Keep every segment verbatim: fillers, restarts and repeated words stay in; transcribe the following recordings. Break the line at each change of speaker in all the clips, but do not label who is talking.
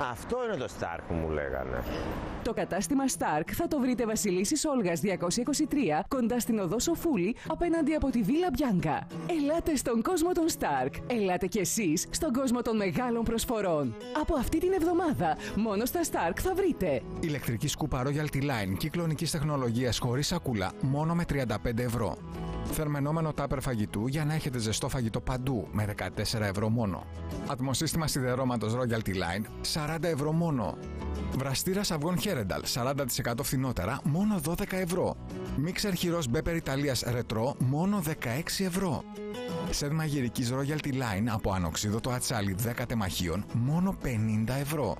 Αυτό είναι το Stark που μου λέγανε.
Το κατάστημα Stark θα το βρείτε Βασιλίσσης Όλγας διακόσια είκοσι τρία, κοντά στην οδό Σοφούλη, απέναντι από τη Βίλα Μπιάνκα. Ελάτε στον κόσμο των Stark. Ελάτε κι εσείς στον κόσμο των μεγάλων προσφορών. Από αυτή την εβδομάδα, μόνο στα Stark θα βρείτε
ηλεκτρική σκούπα Royalty Line κυκλονικής τεχνολογίας χωρίς σακούλα, μόνο με τριάντα πέντε ευρώ. Θερμαινόμενο τάπερ φαγητού για να έχετε ζεστό φαγητό παντού, με δεκατέσσερα ευρώ μόνο. Ατμοσύστημα σιδερώματος Royalty Line, σαράντα ευρώ μόνο. Βραστήρας αυγών Heredal, σαράντα τοις εκατό φθηνότερα, μόνο δώδεκα ευρώ. Μίξερ χειρός Μπέπερ Ιταλίας Ρετρό, μόνο δεκαέξι ευρώ. Σετ μαγειρικής Royalty Line από ανοξίδωτο ατσάλι δέκα τεμαχίων, μόνο πενήντα ευρώ.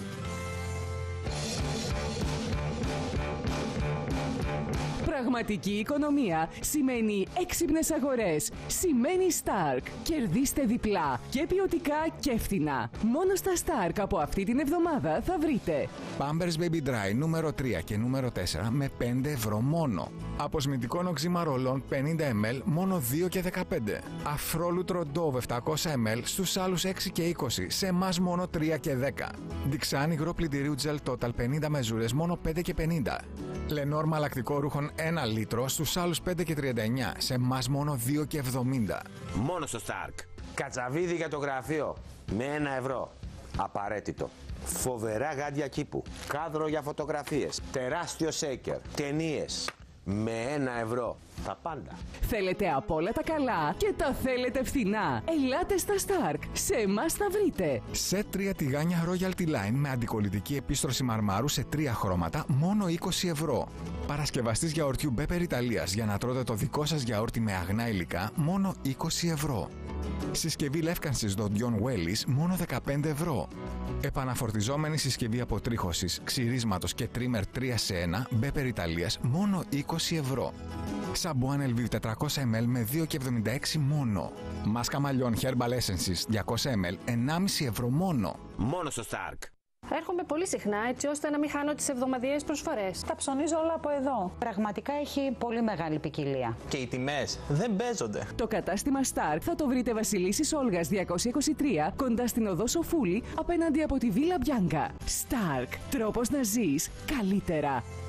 Πραγματική οικονομία σημαίνει έξυπνες αγορές. Σημαίνει Stark. Κερδίστε διπλά και ποιοτικά και φθηνά. Μόνο στα Stark από αυτή την εβδομάδα θα βρείτε
Pampers Baby Dry νούμερο τρία και νούμερο τέσσερα με πέντε ευρώ μόνο. Αποσμητικό νοξίμα ρολών πενήντα μιλιλίτρα μόνο δύο και δεκαπέντε. Αφρόλουτρο Dove επτακόσια μιλιλίτρα στους άλλους έξι και είκοσι, σε εμάς μόνο τρία και δέκα. Διξάν υγρό πλυντηρίου Gel Total πενήντα μεζούρες μόνο πέντε και πενήντα. Lenor μαλακτικό ρούχων ένα λίτρο στους άλλους πέντε και τριάντα εννιά, σε εμάς μόνο δύο και εβδομήντα.
Μόνο στο Stark. Κατσαβίδι για το γραφείο με ένα ευρώ. Απαραίτητο. Φοβερά γάντια κήπου. Κάδρο για φωτογραφίες. Τεράστιο σέικερ. Ταινίες. Με ένα ευρώ. Τα πάντα.
Θέλετε απ' όλα τα καλά και τα θέλετε φθηνά. Ελάτε στα Stark. Σε εμάς θα βρείτε
Σετ τρία τηγάνια Royalty Line με αντικολλητική επίστρωση μαρμάρου σε τρία χρώματα, μόνο είκοσι ευρώ. Παρασκευαστής γιαουρτιού Μπέπερ Ιταλίας για να τρώτε το δικό σας γιαούρτι με αγνά υλικά, μόνο είκοσι ευρώ. Συσκευή λεύκανσης δοντιών Wellis, μόνο δεκαπέντε ευρώ. Επαναφορτιζόμενη συσκευή αποτρίχωσης, ξυρίσματος και τρίμερ τρία σε ένα Μπέπερ Ιταλίας, μόνο είκοσι ευρώ. Σαμπουάν ελ βι τετρακόσια μιλιλίτρα με δύο και εβδομήντα έξι μόνο. Μάσκα μαλλιών Herbal Essences διακόσια μιλιλίτρα, ενάμιση ευρώ μόνο.
Μόνο στο Stark.
Έρχομαι πολύ συχνά έτσι ώστε να μην χάνω τις εβδομαδιαίες προσφορές.
Τα ψωνίζω όλα από εδώ. Πραγματικά έχει πολύ μεγάλη ποικιλία.
Και οι τιμές δεν παίζονται.
Το κατάστημα Stark θα το βρείτε Βασιλίσσης Όλγας διακόσια είκοσι τρία, κοντά στην οδό Σοφούλη, απέναντι από τη Βίλα Μπιάνκα. Stark. Τρόπος να ζεις καλύτερα.